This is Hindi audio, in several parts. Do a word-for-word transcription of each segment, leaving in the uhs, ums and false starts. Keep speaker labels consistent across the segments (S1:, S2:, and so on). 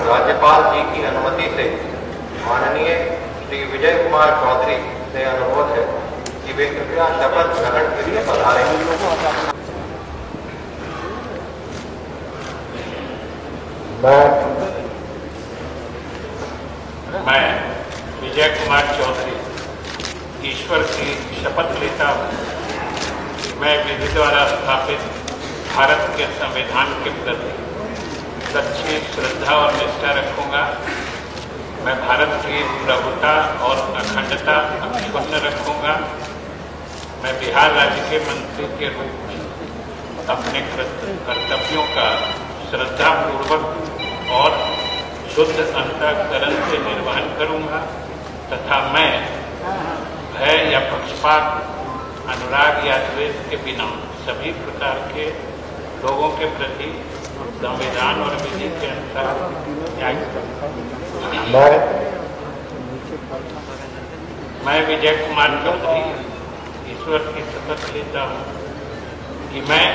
S1: राज्यपाल जी की अनुमति से माननीय श्री विजय कुमार चौधरी से अनुरोध है कि वे कृपया शपथ ग्रहण के लिए पधारें।
S2: मैं विजय कुमार चौधरी ईश्वर की शपथ लेता हूँ कि मैं विधि द्वारा स्थापित भारत के संविधान के प्रति सच्ची श्रद्धा और निष्ठा रखूंगा। मैं भारत की प्रभुता और अखंडता अक्षुण्ण रखूंगा। मैं बिहार राज्य के मंत्री के रूप में अपने कर्तव्यों का श्रद्धापूर्वक और शुद्ध अंतःकरण से निर्वहन करूंगा तथा मैं भय या पक्षपात, अनुराग या द्वेष के बिना सभी प्रकार के लोगों के प्रति संविधान और विधि के अनुसार न्याय करूंगा। मैं विजय कुमार चौधरी ईश्वर की शपथ लेता हूँ कि मैं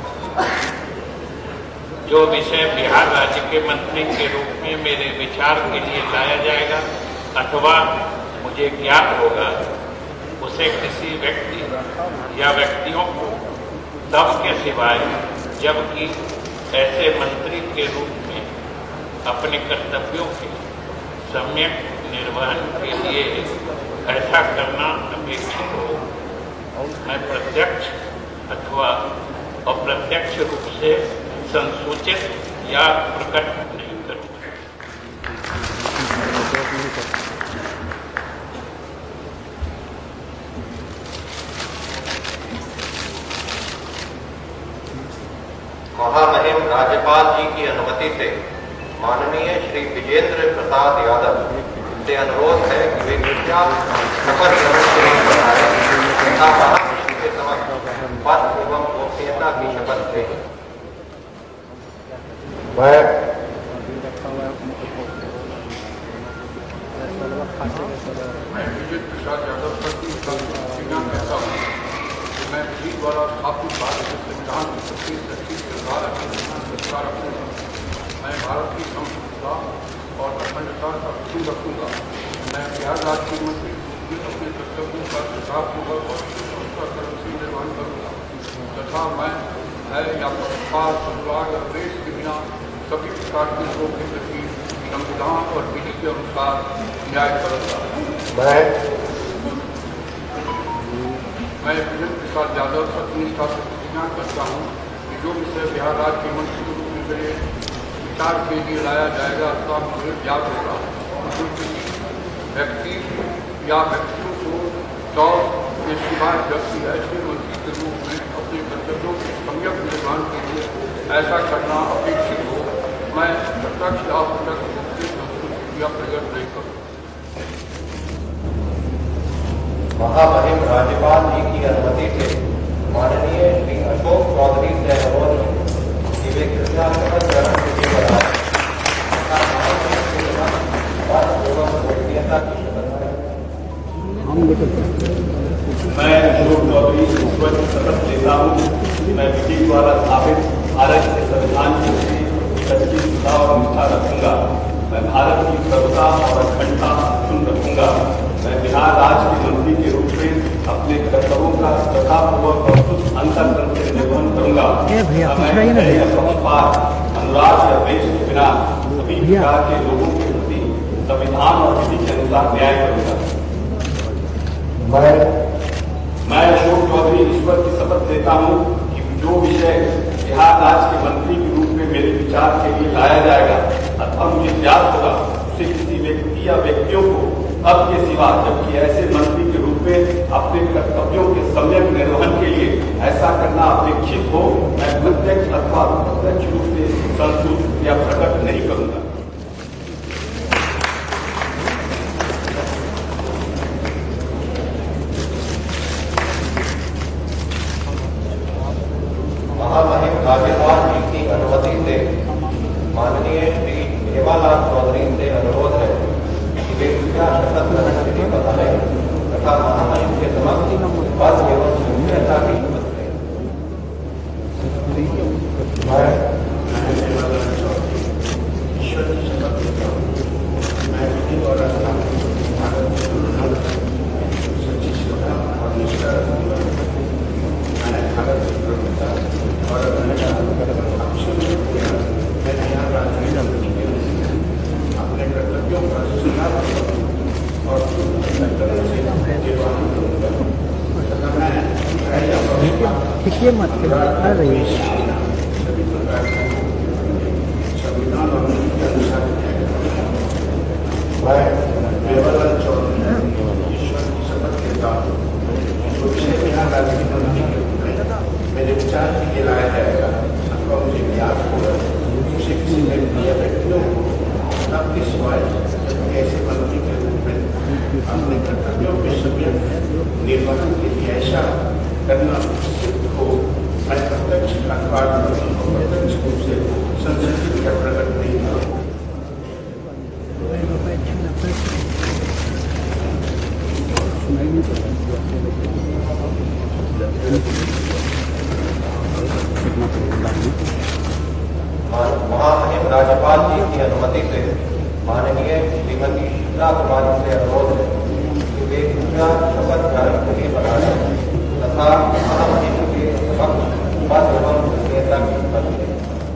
S2: जो विषय बिहार राज्य के मंत्री के रूप में मेरे विचार के लिए लाया जाएगा अथवा मुझे ज्ञात होगा उसे किसी व्यक्ति या व्यक्तियों को तब के सिवाय जबकि ऐसे मंत्री के रूप में अपने कर्तव्यों के सम्यक निर्वहन के लिए ऐसा करना अपेक्षित हो, मैं प्रत्यक्ष अथवा अप्रत्यक्ष रूप से संसूचित या प्रकट नहीं करूँगा।
S1: महामहिम राज्यपाल जी की अनुमति से माननीय श्री विजेंद्र प्रसाद यादव से अनुरोध है कि वे कृपया शपथ ग्रहण के लिए पधारें तथा महामहिम के समक्ष पद एवं गोपनीयता की शपथ लें।
S3: मैं विजय प्रसाद यादव प्रति प्रतिज्ञा करता हूँ कि मैं विधि द्वारा स्थापित भारत के संविधान की सच्ची सच्ची श्रद्धा रखूंगा। मैं भारत की संप्रभुता और अखंडता का अक्षुण्ण रखूंगा। मैं बिहार राज्य के मंत्री अपने कर्तव्यों का श्रद्धापूर्वक और अंतःकरण से निर्वहन करूंगा तथा मैं भय या पक्षपात, अनुराग और द्वेष के बिना सभी प्रकार के लोगों के प्रति संविधान और विधि के अनुसार न्याय करूंगा। मैं विजय प्रसाद यादव सत्यनिष्ठा से प्रतिज्ञा करता हूँ कि जो विषय बिहार राज्य के मंत्री के रूप में मेरे विचार के लिए लाया जाएगा अथवा मुझे ज्ञात होगा जो किसी व्यक्ति या व्यक्तियों को दौर के सिवाय व्यक्ति ऐसे मंत्री के रूप में अपने कर्तव्यों के सम्यक निर्वहन के लिए ऐसा करना अपेक्षित हो, मैं प्रत्यक्ष या अप्रत्यक्ष रूप से संस्कृति या प्रकट नहीं करूँ।
S1: महामहिम राज्यपाल जी की अनुमति से माननीय श्री अशोक चौधरी से अनुरोध है कि वे कृपया शपथ ग्रहण के लिए पधारें तथा महामहिम के समक्ष पद एवं गोपनीयता की शपथ लें।
S4: मैं अशोक चौधरी ईश्वर की शपथ लेता हूँ। मैं विधि द्वारा स्थापित भारत के संविधान के प्रति सच्ची श्रद्धा और निष्ठा रखूंगा। मैं भारत की प्रभुता और अखंडता अक्षुण्ण रखूंगा। मैं बिहार राज्य के मंत्री के रूप में अपने कर्तव्यों का श्रद्धापूर्वक और शुद्ध अंतःकरण से निर्वहन करूंगा। मैं पक्षपात, अनुराग या द्वेष के बिना सभी प्रकार के लोगों के प्रति संविधान और विधि के अनुसार न्याय करूंगा। मैं अशोक चौधरी ईश्वर की शपथ लेता हूँ कि जो विषय बिहार राज्य के मंत्री के रूप में मेरे विचार के लिए लाया जाएगा अथवा मुझे ज्ञात होगा उसे किसी व्यक्ति या व्यक्तियों को अब के सिवा जबकि ऐसे मंत्री के रूप में अपने कर्तव्यों के सम्यक निर्वहन के लिए ऐसा करना अपेक्षित हो, मैं प्रत्यक्ष अथवा अप्रत्यक्ष रूप से संसूचित या प्रकट नहीं करूंगा।
S1: महामहिम राज्यपाल जी की अनुमति से माननीय श्री हेमालाल चौधरी से अनुरोध है कि वे कृपया शपथ ग्रहण के लिए पधारें तथा महामहिम के समक्ष पद एवं गोपनीयता की शपथ लें।
S4: ईश्वर
S5: करता हूँ। मैं विधि द्वारा स्थापित भारत के संविधान पर सच्ची श्रद्धा और निष्ठा रखूंगा। मैं भारत की प्रभुता और अखंडता मैं बिहार राज्य के अपने कर्तव्यों का श्रद्धापूर्वक और अंतःकरण से निर्वाहन करूंगा तथा मैं सभी प्रकार के संविधान और नीति के अनुसार मैं देवलाल चौधरी ईश्वर की शपथ लेता हूँ जो विषय बिहार राज्य की मंत्री के रूप में मेरे विचार के लिए लाया जाएगा अथवा मुझे ज्ञात होगा उसे किसी व्यक्ति या व्यक्तियों को तब के सिवाय ऐसे मंत्री के रूप में अपने कर्तव्यों के सम्यक निर्वहन के लिए ऐसा करना सिद्ध हो मैं प्रत्यक्ष अथवा प्रत्यक्ष रूप से संसद का प्रकट नहीं करूँगा।
S1: महामहिम राज्यपाल जी की अनुमति से माननीय श्रीमती शीतला कुमारी से अनुरोध है कि वे पूजा शपथ ग्रहण के लिए बना लें तथा महामहिम के समक्ष पद एवं नेता की शपथ लें।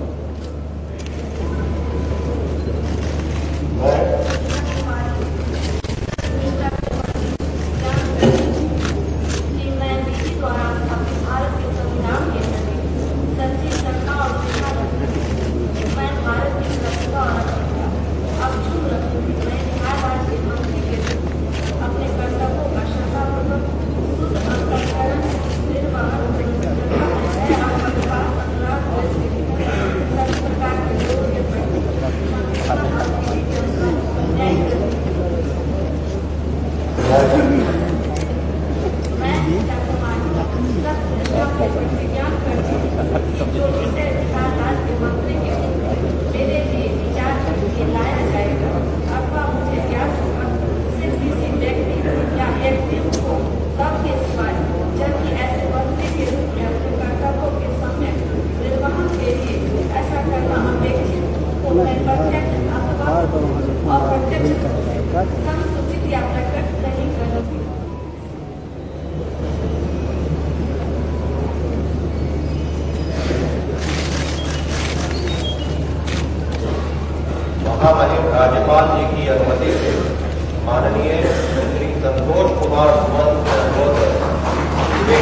S1: महामहिम राज्यपाल जी की अनुमति से माननीय श्री संतोष कुमार सुमन से अनुरोध है वे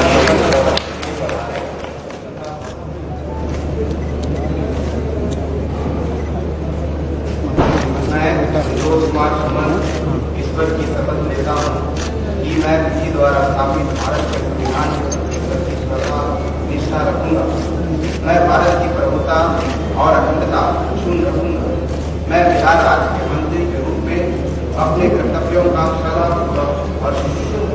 S5: मैं संतोष कुमार सुमन ईश्वर की शपथ लेता हूँ कि मैं विधि द्वारा स्थापित भारत के संविधान के प्रति श्रद्धा निष्ठा रखूंगा। मैं भारत की प्रभुता और अखंडता क्षुण्ण रखूंगा। मैं बिहार राज्य के मंत्री के रूप में अपने कर्तव्यों का श्रद्धापूर्वक और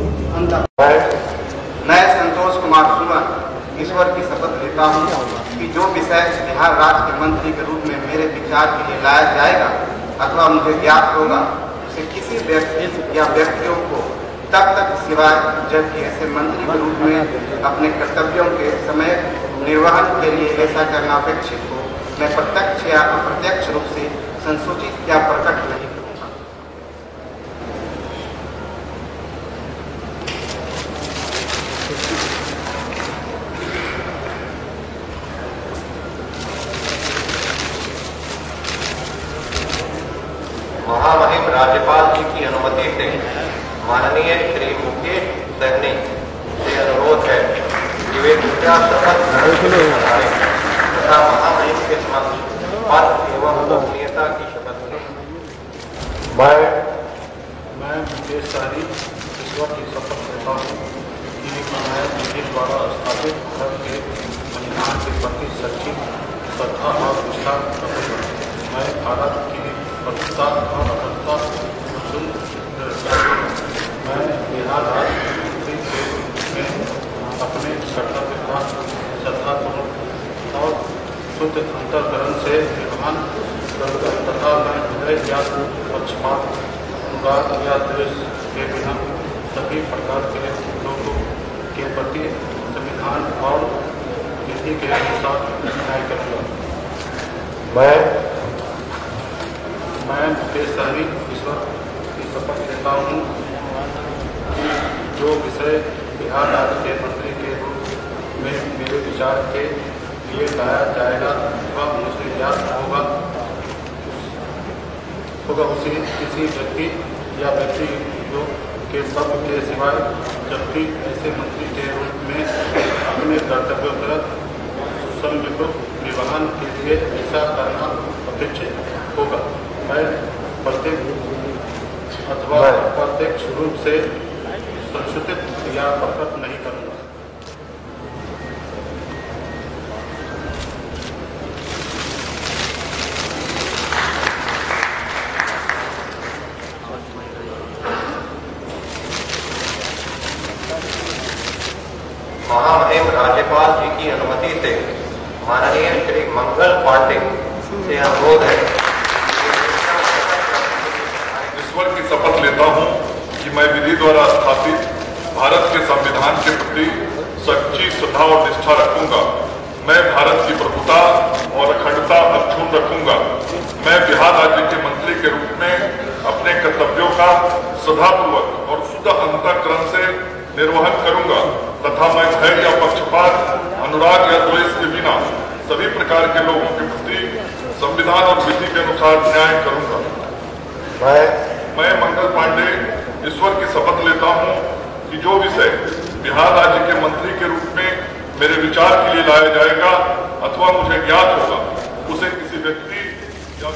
S5: मैं संतोष कुमार सुमन ईश्वर की शपथ लेता हूँ कि जो विषय बिहार राज्य के मंत्री के रूप में मेरे विचार के लिए लाया जाएगा अथवा मुझे ज्ञात होगा उसे किसी व्यक्ति या व्यक्तियों को तब तक सिवाय जबकि ऐसे मंत्री के रूप में अपने कर्तव्यों के समय निर्वहन के लिए ऐसा करना अपेक्षित हो मैं प्रत्यक्ष या अप्रत्यक्ष रूप से संसूचित या प्रकट नहीं करूंगा।
S1: महामहिम राज्यपाल जी की अनुमति से माननीय श्री मुकेश सहनी से अनुरोध है कि वे पूजा शपथ ग्रहण के लिए बनाएं तथा महामहिम के समक्ष पद एवं गोपनीयता की शपथ लें।
S3: मैं मैं मुकेश सहनी ईश्वर की शपथ लेता हूँ कि मैं विधि द्वारा स्थापित भारत के संविधान के प्रति सच्ची श्रद्धा और निष्ठा रखूंगा। मैं भारत की प्रभुता और अखंडता मैं बिहार राज्य मंत्री के रूप में अपने कर्तव्य का श्रद्धापूर्वक और शुद्ध अंतःकरण से निर्वहन करूँगा तथा मैं हृदय या पक्षपात अनुराग या द्वेष के बिना सभी प्रकार के लोगों के प्रति संविधान और विधि के अनुसार न्याय करूँगा।
S1: मैं
S3: मैं मुकेश सहनी ईश्वर की शपथ लेता हूँ कि जो विषय बिहार राज्य के मंत्री के रूप में मेरे विचार के लिए लाया जाएगा वह मुझे ज्ञात होगा होगा उसे किसी व्यक्ति या व्यक्ति के पद के सिवाय जबकि ऐसे मंत्री के रूप में अपने कर्तव्यों का समविकृत निर्वहन के लिए ऐसा करना अपेक्षित होगा। मैं प्रत्येक अथवा प्रत्यक्ष रूप से संशोधित या प्रकट नहीं करूँगा।
S1: महामहिम राज्यपाल जी की अनुमति से माननीय श्री मंगल पांडे से अनुरोध है।
S6: ईश्वर की शपथ लेता हूँ कि मैं विधि द्वारा स्थापित भारत के संविधान के प्रति सच्ची श्रद्धा और निष्ठा रखूंगा। मैं भारत की प्रभुता और अखंडता अक्षुण्ण रखूंगा। मैं बिहार राज्य के मंत्री के रूप में अपने कर्तव्यों का श्रद्धापूर्वक और शुद्ध अंतःकरण से निर्वहन करूंगा तथा मैं भय या पक्षपात, अनुराग या द्वेष के बिना सभी प्रकार के लोगों के प्रति संविधान और विधि के अनुसार न्याय करूंगा।
S1: मैं
S6: मैं मंगल पांडे ईश्वर की शपथ लेता हूं कि जो विषय बिहार राज्य के मंत्री के रूप में मेरे विचार के लिए लाया जाएगा अथवा मुझे ज्ञात होगा उसे किसी व्यक्ति या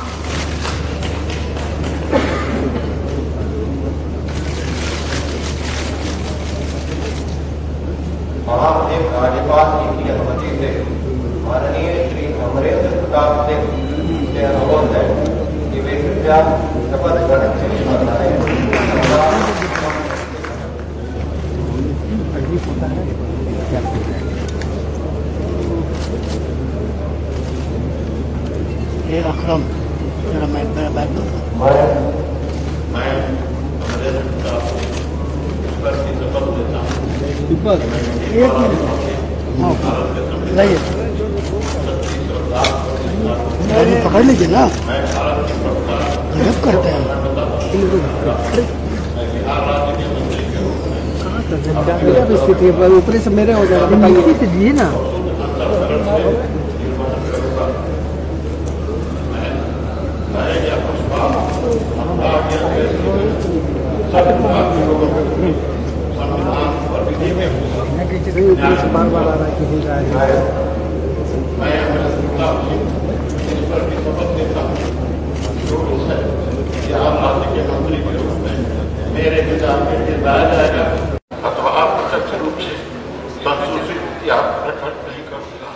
S1: महामहिम राज्यपाल जी की अनुमति से माननीय श्री अमरेंद्र प्रताप सिंह से अनुरोध है कि वे कृपया शपथ ग्रहण के लिए बताएं।
S7: ये अकरम जरा मैं मेरा बैग दो।
S4: मैं अमरेंद्र प्रताप ईश्वर की शपथ लेता हूँ
S7: एक मिनट लाइए पकड़ लीजिए ना, गजब करते हैं। स्थिति ऊपरी से मेरे हो जाएगा, बताइए जी ना। बार बार आ रहा है किसी का
S4: ईश्वर की शपथ लेता हूँ जो विषय बिहार राज्य के मंत्री के रूप में मेरे विचार के लिए लाया जाएगा अथवा अप्रत्यक्ष रूप से संशोधित या प्रकट नहीं करूँगा।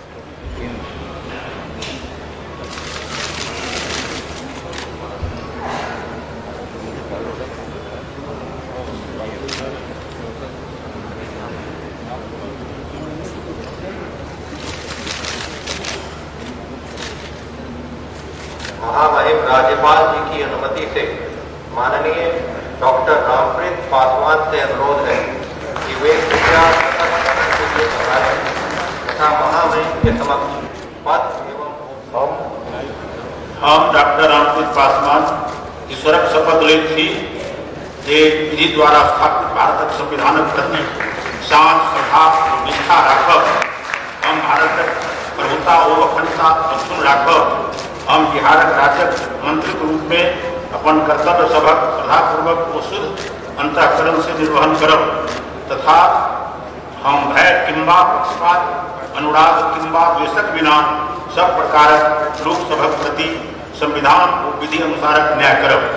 S1: महामहिम राज्यपाल जी की अनुमति से माननीय डॉक्टर रामप्रीत पासवान से अनुरोध है कि वे कृपया के लिए बताएं तथा महामहिम के समक्ष पद एवं हम
S8: हम डॉक्टर रामप्रीत पासवान ईश्वरक शपथ लेती जे विधि द्वारा स्थापित भारत संविधानक प्रति शान श्रद्धा निष्ठा राखब। हम भारत प्रभुता और अखंडता अक्षुण्ण राखब। हम बिहारक राज्यक मंत्री के रूप में अपन कर्तव्य सभक श्रद्धापूर्वक और शुद्ध अंतःकरण से निर्वहन करब तथा हम भय किंबा पक्षपात, अनुराग किंबा द्वेषक बिना सब प्रकार लोक सभक प्रति संविधान और विधि अनुसार न्याय करब।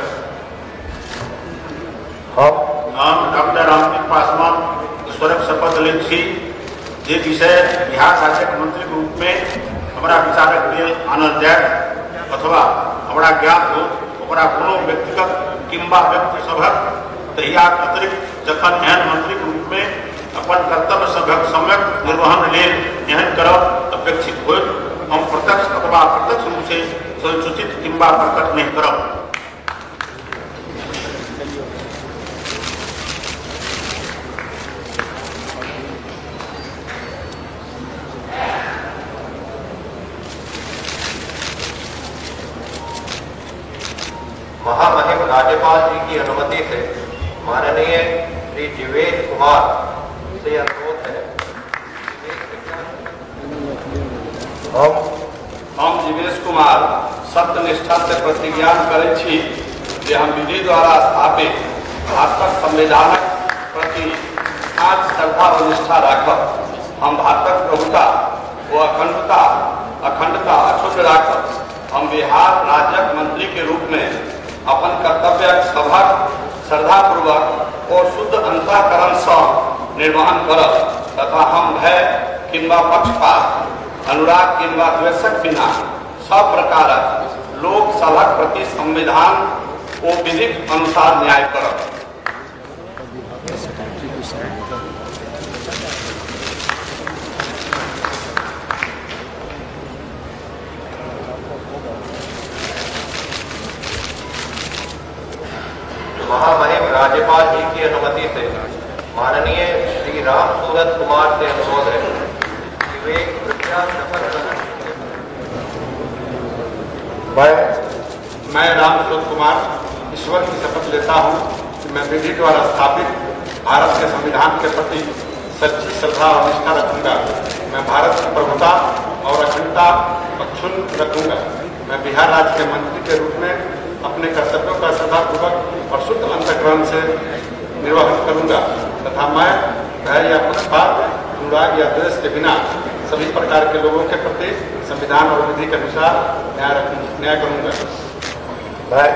S8: हम डॉक्टर रामप्रीत पासवान ईश्वरक शपथ ले छी जे विषय बिहार राज्यक मंत्री के रूप में हमारा विचारक लिए आनल जाए अथवा हमारा ज्ञात हो ओकरा कोनो व्यक्तिगत किंबा व्यक्ति सभक तहिया अतिरिक्त जखन एहन मंत्री के रूप में अपन कर्तव्य सभक सम्यक निर्वहन लेल एहन करब अपेक्षित हो हम प्रत्यक्ष अथवा अप्रत्यक्ष रूप से संसूचित किंबा प्रकट नहीं करब।
S1: महामहिम राज्यपाल जी की अनुमति से माननीय श्री जीवेश कुमार से अनुरोध है।
S4: हम हम जीवेश कुमार सत्यनिष्ठा से प्रतिज्ञा करै छी जे हम विधि द्वारा स्थापित भारतक संविधानक प्रति आज श्रद्धा व निष्ठा राखब। हम भारतक प्रभुता व अखंडता अखंडता अक्षुण्ण राखब। हम बिहार राज्यक मंत्री के रूप में अपन कर्तव्य सभक श्रद्धापूर्वक और शुद्ध अंतःकरण से निर्वहन करब तथा हम भय किंबा पक्षपात अनुराग किंबा द्वेषक बिना सब प्रकारक लोक सभक प्रति संविधान और विधिक अनुसार न्याय करब।
S1: महामहिम राज्यपाल जी की अनुमति से माननीय श्री राम सूरत कुमार से अनुरोध है कि वे कृपया शपथ ग्रहण।
S3: मैं मैं राम सूरत कुमार ईश्वर की शपथ लेता हूं कि मैं विधि द्वारा स्थापित भारत के संविधान के प्रति सच्ची श्रद्धा और निष्ठा रखूंगा। मैं भारत की प्रभुता और अखंडता अक्षुण्ण रखूंगा। मैं बिहार राज्य के मंत्री के रूप में अपने कर्तव्यों का श्रद्धापूर्वक और शुद्ध अंतःकरण से निर्वहन करूंगा तथा मैं भय या पक्षपात अनुराग या द्वेष के बिना सभी प्रकार के लोगों के प्रति संविधान और विधि के अनुसार न्याय रखूंगा न्याय करूंगा।
S1: मैं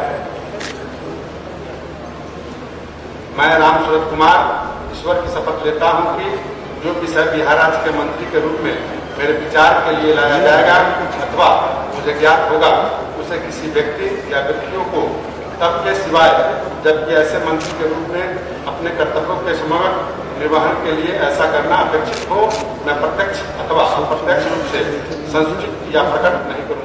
S3: मैं राम सूरत कुमार ईश्वर की शपथ लेता हूं कि जो विषय बिहार राज्य के मंत्री के रूप में मेरे विचार के लिए लाया जाएगा अथवा मुझे ज्ञात होगा उसे किसी व्यक्ति या व्यक्तियों को तब के सिवाय जबकि ऐसे मंत्री के रूप में अपने कर्तव्यों के समग्र निर्वहन के लिए ऐसा करना अपेक्षित हो मैं प्रत्यक्ष अथवा अप्रत्यक्ष रूप से संसूचित या प्रकट नहीं करूंगा।